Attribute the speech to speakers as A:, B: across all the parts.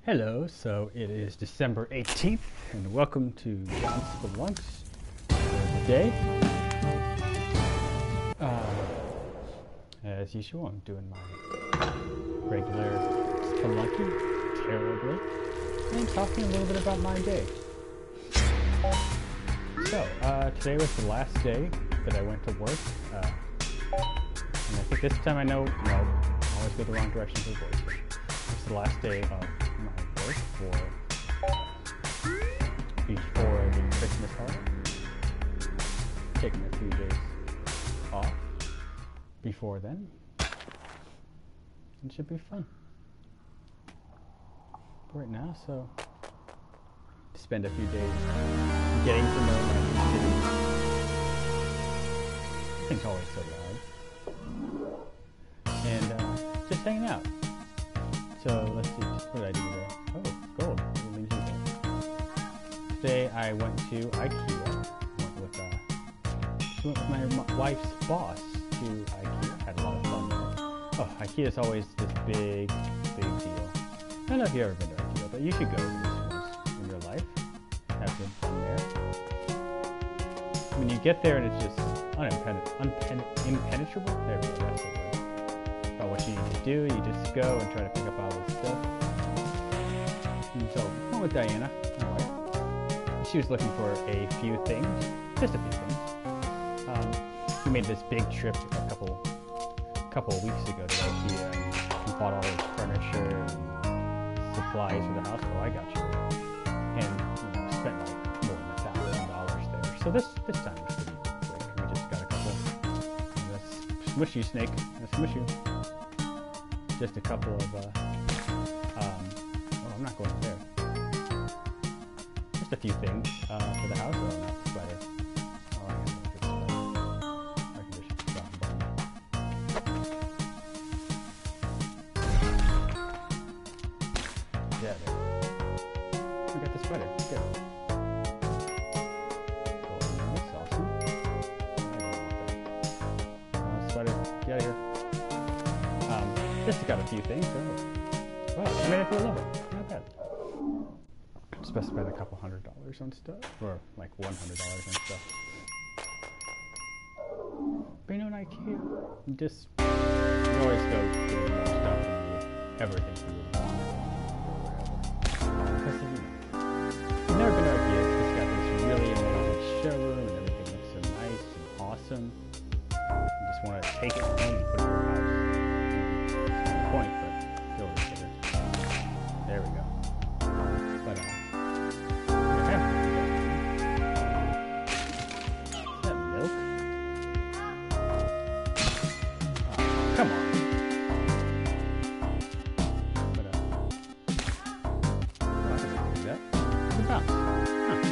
A: Hello, so it is December 18th, and welcome to John Spelunks for the day. As usual, I'm doing my regular spelunking terribly, and talking a little bit about my day. So, today was the last day that I went to work, and I think this time I know, no, I always go the wrong direction for the voice. It's the last day of my work before the Christmas holiday. Taking a few days off before then. It should be fun. For right now, so spend a few days getting to know my new city. Everything's always so loud. And just hanging out. So let's see, what did I do today? Oh, gold. Today I went to IKEA. Went with my wife's boss to IKEA. Had a lot of fun there. Oh, IKEA is always this big deal. I don't know if you've ever been to IKEA, but you should go to this once in your life. Have some fun there. When you get there and it's just impenetrable. There we go, that's the word. About what you need to do, you just go and try to pick up all this stuff. And so, I went with Diana, my wife. She was looking for a few things, just a few things. We made this big trip a couple of weeks ago to IKEA, and we bought all this furniture and supplies for the house. Oh, I got you. And spent like more than $1,000 there. So this time was pretty quick. We just got a couple. Smush you, snake. Smush you. Just a couple of, oh, I'm not going there. Just a few things, for the house. Oh, not the spider. Oh, I guess that's a good spider. Air conditioning. Yeah, there. We got the spider. Good. Oh, that's awesome. I don't want that. Spider, get out of here. Just got a few things. Oh. Wow, I made it to a level. Not bad. I'm supposed to spend a couple $100 on stuff, or like $100 on stuff. But in IKEA, you always go get more stuff than you ever think you would want. Because you've never been to IKEA, it's just got this really amazing showroom, and everything looks so nice and awesome. You just want to take it home and put it in your house. Point, but go later. There we go. But is that milk? Oh, come on. But I didn't do that. Good bounce. Huh.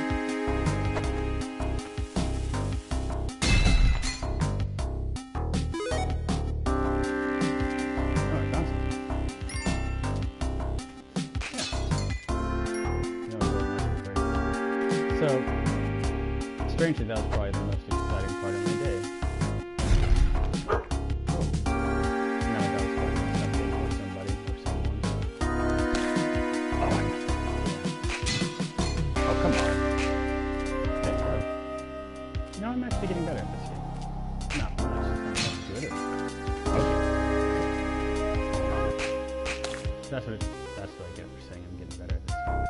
A: So, strangely, that was probably the most exciting part of my day. Now that was probably something or somebody or someone. Oh, I got it. Oh, come on. Okay, bro. No, I'm actually getting better at this game. Not much. It's not good. Okay. That's what I get for saying I'm getting better at this game.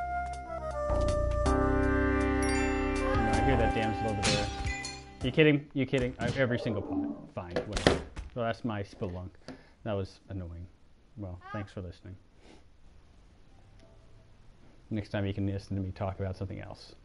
A: I hear that damsel over there. You kidding? You kidding? Every single pot. Fine, whatever. Well, that's my spelunk. That was annoying. Well, thanks for listening. Next time you can listen to me talk about something else.